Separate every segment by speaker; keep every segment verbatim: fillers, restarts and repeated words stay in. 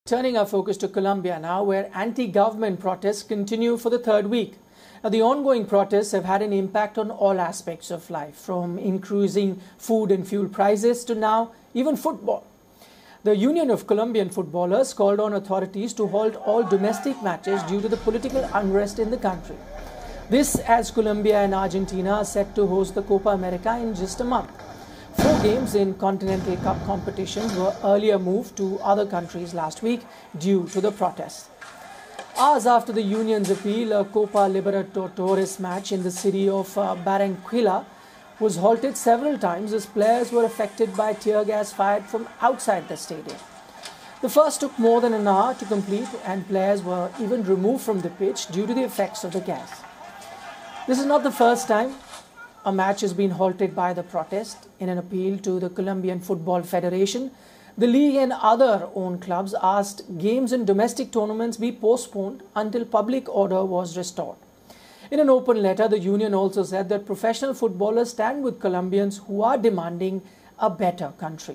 Speaker 1: Turning our focus to Colombia now, where anti-government protests continue for the third week. Now, the ongoing protests have had an impact on all aspects of life, from increasing food and fuel prices to now even football. The Union of Colombian Footballers called on authorities to halt all domestic matches due to the political unrest in the country. This as Colombia and Argentina are set to host the Copa America in just a month. Four games in Continental Cup competitions were earlier moved to other countries last week due to the protests. Hours after the union's appeal, a Copa Libertadores match in the city of uh, Barranquilla was halted several times as players were affected by tear gas fired from outside the stadium. The first took more than an hour to complete, and players were even removed from the pitch due to the effects of the gas. This is not the first time a match has been halted by the protest. In an appeal to the Colombian Football Federation, the league and other owned clubs asked games and domestic tournaments be postponed until public order was restored. In an open letter, the union also said that professional footballers stand with Colombians who are demanding a better country.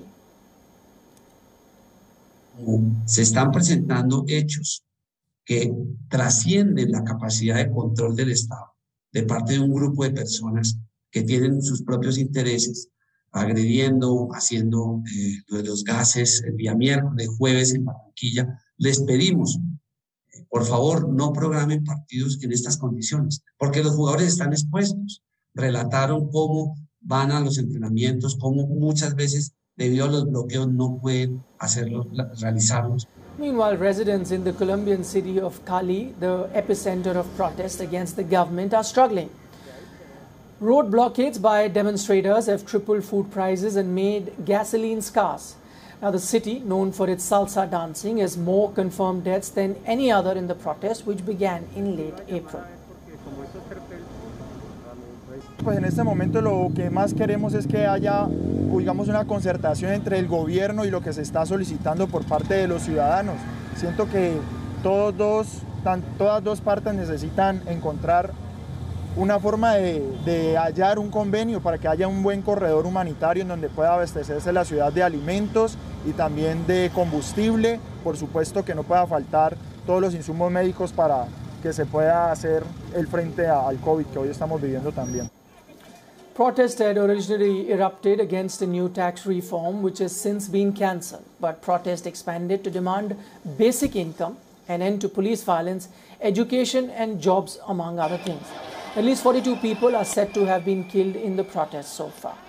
Speaker 2: Se están presentando hechos que trascienden la capacidad de control del Estado de parte de un grupo de personas que tienen sus propios intereses, agrediendo, haciendo eh, lo de los gases el día miércoles, jueves en Barranquilla. Les pedimos, eh, por favor, no programen partidos en estas condiciones, porque los jugadores están expuestos. Relataron cómo van a los entrenamientos, cómo muchas veces, debido a los bloqueos, no pueden hacerlos, realizarlos.
Speaker 1: Meanwhile, residents in the Colombian city of Cali, the epicenter of protest against the government, are struggling. Road blockades by demonstrators have tripled food prices and made gasoline scarce. Now, the city, known for its salsa dancing, has more confirmed deaths than any other in the protest, which began in late April.
Speaker 3: Pues en este momento lo que más queremos es que haya, digamos, una concertación entre el gobierno y lo que se está solicitando por parte de los ciudadanos. Siento que todos dos, tan, todas dos partes necesitan encontrar una forma de, de hallar un convenio para que haya un buen corredor humanitario en donde pueda abastecerse la ciudad de alimentos y también de combustible. Por supuesto que no pueda faltar todos los insumos médicos para que se pueda hacer el frente al COVID que hoy estamos viviendo también.
Speaker 1: Protest had originally erupted against a new tax reform, which has since been cancelled. But protest expanded to demand basic income, an end to police violence, education and jobs, among other things. At least forty-two people are said to have been killed in the protests so far.